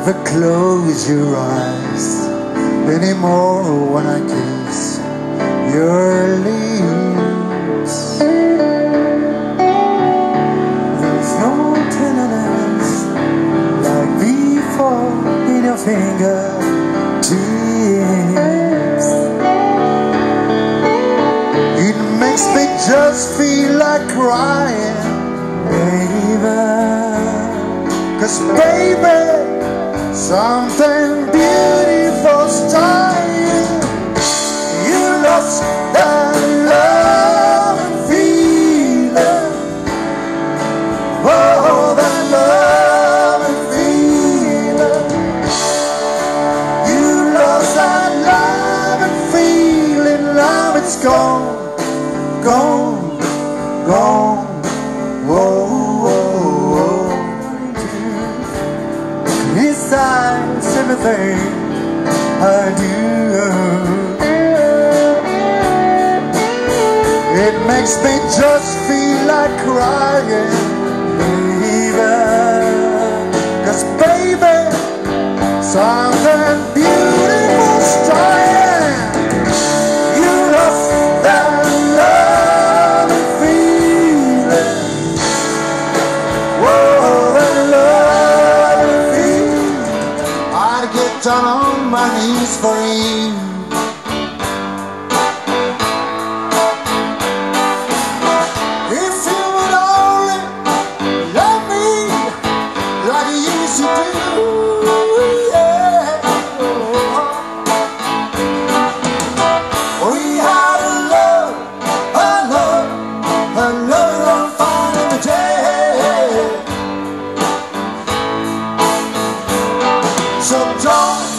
never close your eyes anymore when I kiss your lips. There's no tenderness like before in your fingertips. It makes me just feel like crying, baby. 'Cause baby, something beautiful's dying. You lost that love and feeling. Oh, that love and feeling. You lost that love and feeling. Now it's gone, gone, gone. Whoa. Besides everything I do, it makes me just feel like crying, baby. 'Cause baby, something beautiful's dying. You lost that love and feeling. Whoa, that love and feeling. I'd get down on my knees for you. If you would only love me like you used to do, yeah. We had a love on fire every day. So don't